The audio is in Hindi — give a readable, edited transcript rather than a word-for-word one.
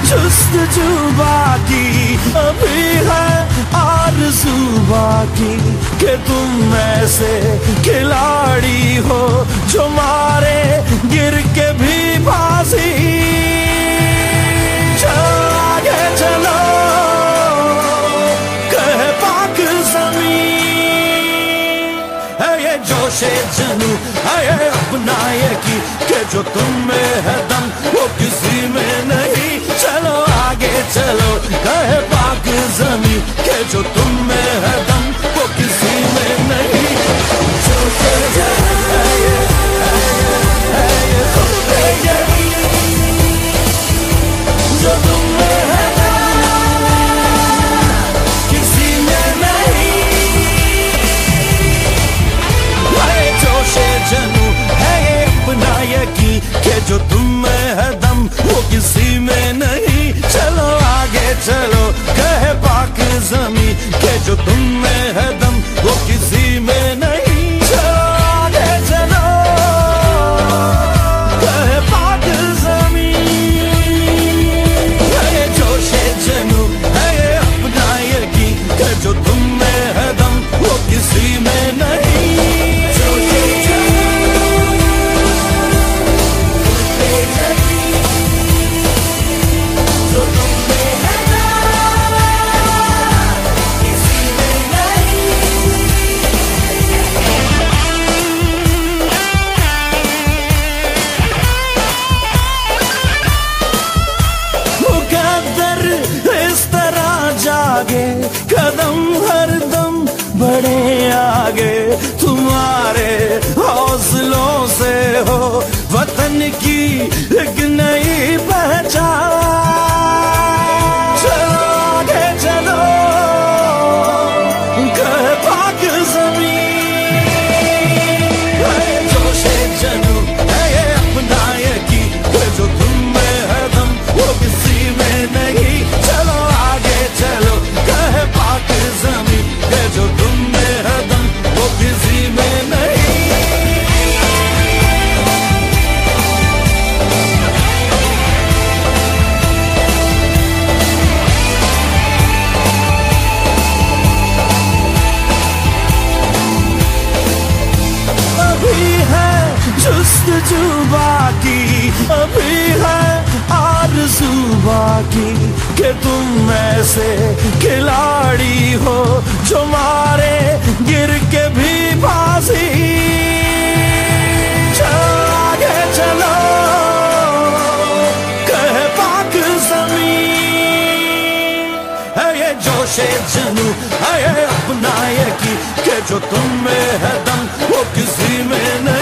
जुस्तजू बाकी अभी है आरज़ू बाकी कि तुम ऐसे खिलाड़ी हो जो मारे गिर के भी बाजी। आगे चलो कहे पाक ज़मीं, है ये जोशे जनू, है ये अपना यकीन कि जो तुम में है दम वो किसी में नहीं। चलो आगे चलो कहे पाक ज़मीं कि जो तुम में है दम वो किसी में नहीं। जोशे जनू है ये खुद यकीन जो तुम में है दम किसी में नहीं। है जोशे जनू, है ये अपना यकीन कि जो तुम में है दम वो किसी में नहीं। चलो आगे चलो कहे पाक ज़मीं कि जो तुम में है दम वो किसी में नहीं। चलो आगे चलो कहे पाक ज़मीं, है जोशे जनू, है ये अपना यकीन कि जो तुम में है दम वो किसी में नहीं। कदम हर दम बढ़े आगे, तुम्हारे हौसलों से हो वतन की एक नई पहचान। चलो आगे चलो कहे पाक ज़मीं, है जोशे जनू, है ये अपना यकीन कि जो तुम में है दम वो किसी में नहीं। चलो आगे चलो कहे पाक ज़मीं कि जो तुम में है दम वो किसी में नहीं। अभी है जुस्तजू बाकी अभी है आरज़ू बाकी कि तुम ऐसे खिलाड़ी हो जो मारे गिर के भी बाजी। आगे चलो कहे पाक ज़मीं, है ये जोशे जनू, है ये अपना यकीन कि जो तुम में है दम वो किसी में नहीं।